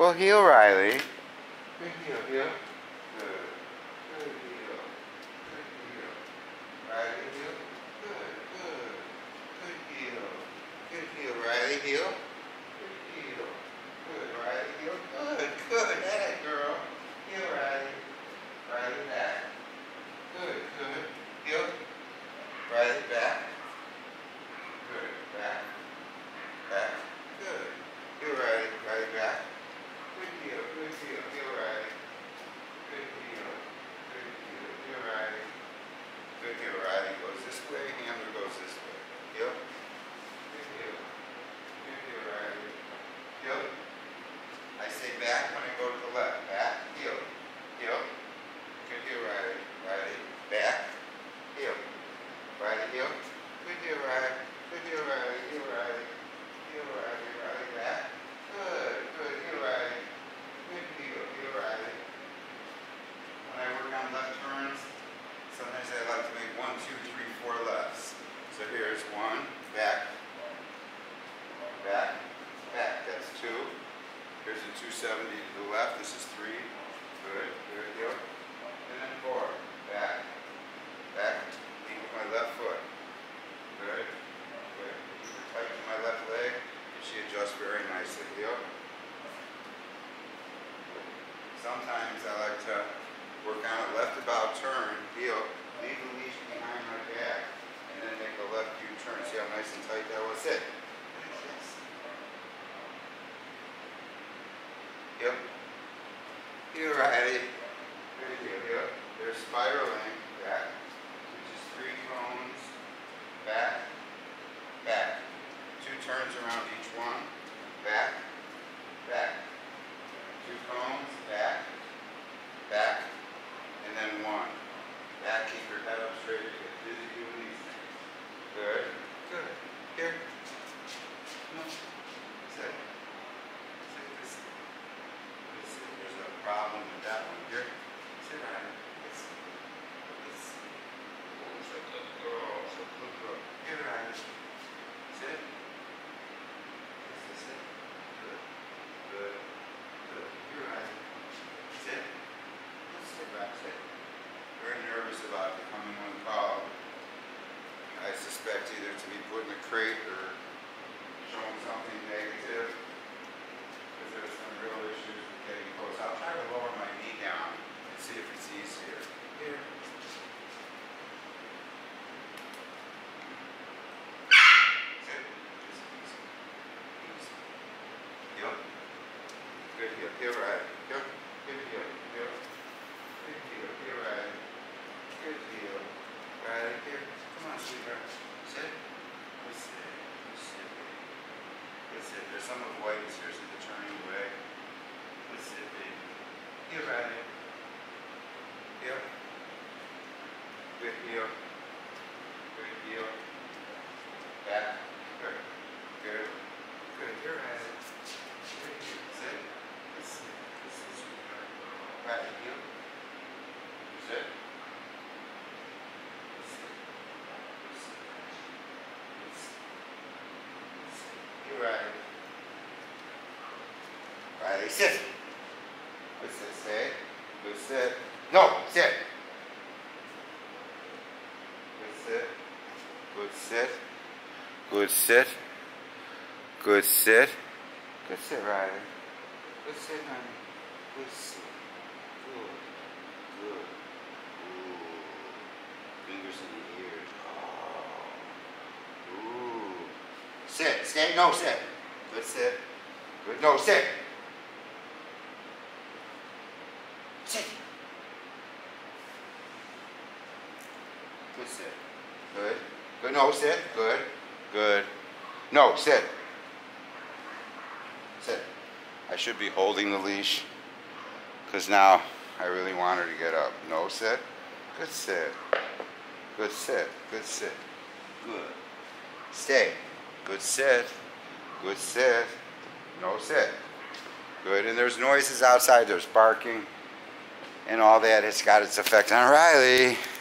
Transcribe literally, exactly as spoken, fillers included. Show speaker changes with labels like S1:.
S1: Well, heel, Riley. Good heel, heel. Good. Good heel. Good heel. Riley, heel. Good, good. Good heel. Good heel, Riley, heel. Good heel. Good, Riley, heel. Good, good. Hey, girl. Heel, Riley. Riley, back. Good, good. Heel. Riley, back. Good. Back. Back. Good. Heel, Riley. Riley, back. Good heel. Good heel. Heel, Riley. Good heel. Good heel. Heel, Riley. Good heel, Riley. Goes this way. Hammer goes this way. Heel. Good heel. Good heel, Riley. Heel. I say back when I go to the left. Back. Heel. Heel. Good heel, Riley. Riley. Back. Heel. Riley, heel. Good heel, Riley. Good heel, Riley. Heel, Riley. Heel, Riley. Riley, back. Good. Good. Heel, Riley. Good heel. Heel, Riley. When I work on left turns, sometimes I like to make one, two, three, four lefts. So here's one. Back. Back. Back. That's two. Here's a two seventy to the left. This is three. Good. Good. Heel. And then four. Back. Back. Lead with my left foot. Good. Good. Keep her tight to my left leg. And she adjusts very nicely. Heel. Sometimes I like to work on a left about turn. Heel. Leave the leash behind my back. And then make a left U-turn. See how nice and tight that was? Sit. Heel. Heel, Riley. Good heel. Heel. They're spiraling. Back. Which is three cones. Back. Back. Two turns around each one. Back. Back. Two cones. Back. Back. And then one. Back. Keep your head up straight. You get dizzy doing these things. Good. Good. Here. No. Sit. Sit. This. This. There's a problem with that one. Here. Sit on it. This. This. Oh, so good girl. So good girl. Here, Ryan. Sit. This is it. Good. Good. Good. Here, Ryan. Sit. Let's sit back. Sit. Very nervous about becoming one called. I suspect either to be put in a crate or showing something negative, because there's some real issues with getting close. I'll try to lower my knee down and see if it's easier. Here. Sit. Just easy. Easy. Heel. Good heel. Heel, right. Heel. Good heel. Heel. Good heel. Heel, right. Good heel. Right here. Come on, sweetheart. Sit. Good sit. Good sit, baby. Good sit. There's some avoidance here, so they're turning away. Good sit, baby. Heel, right. Heel. Good heel. Good heel. Back. Good. Good. Good. Here, right. Good heel. Sit. Good sit. Good sit, sweetheart. Right heel. Sit. Riley. Riley, sit. Good sit, stay. Good sit. No, sit. Good sit. Good sit. Good sit. Good sit. Good sit, Riley. Good sit, honey. Good sit. Good. Good. Ooh. Fingers in the ears. Oh. Ooh. Sit. Stay. No, sit. Good sit. Good. No, sit. Sit. Good sit. Good. Good. No, sit. Good. Good. No, sit. Sit. I should be holding the leash because now I really want her to get up. No, sit. Good sit. Good sit. Good sit. Good. Stay. Good sit. Good sit. No sit. Good. And there's noises outside. There's barking and all that. It's got its effect on Riley.